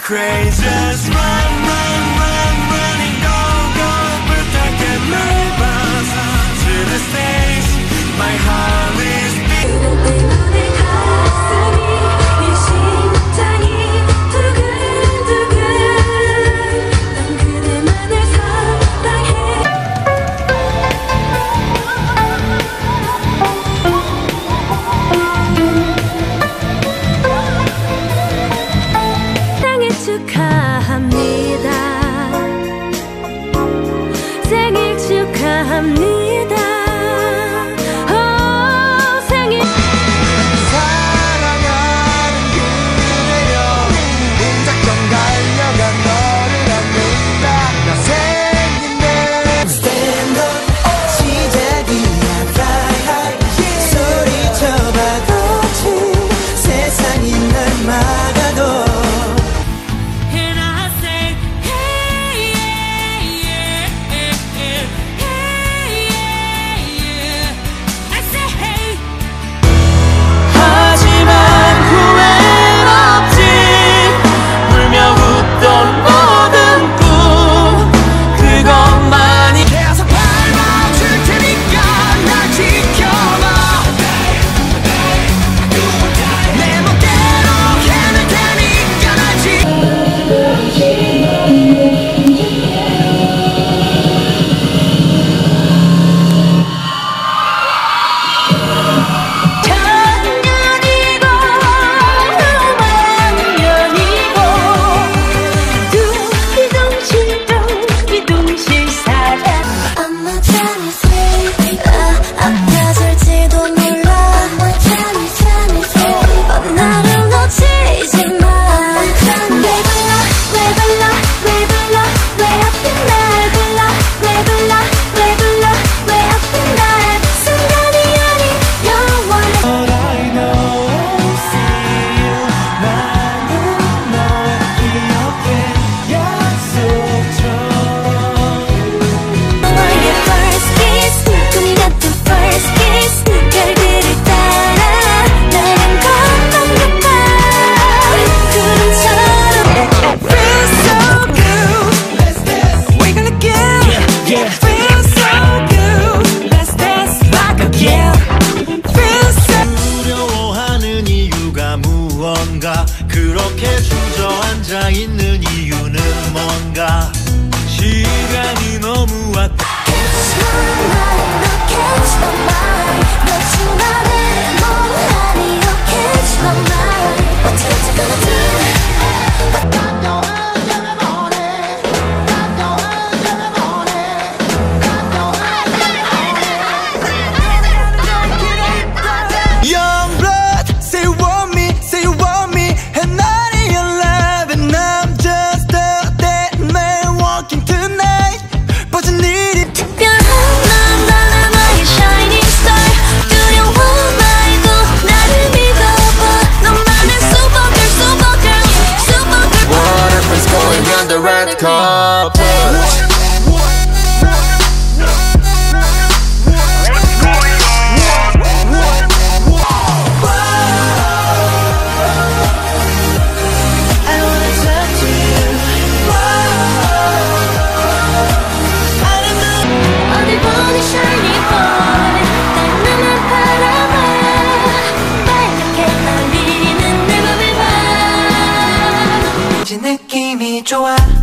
crazy. Just run, run, run, running, go, go. 부탁해 my boss to the stage. My heart is beating. 축하합니다. 생일 축하합니다. 생일 사랑하는 그대여 동작동 달려간 너를 안는다. 나 생긴 내 Stand up 시작이야 Fly high 소리쳐봐 거친 세상이 날 막아도 그렇게 주저앉아 있는 이유는 뭔가 시간이 너무 왔다. Catch my mind, no catch my mind. 너 지나는 몽환이 no catch my mind. What you gonna do? Red carpet. 느낌이 좋아.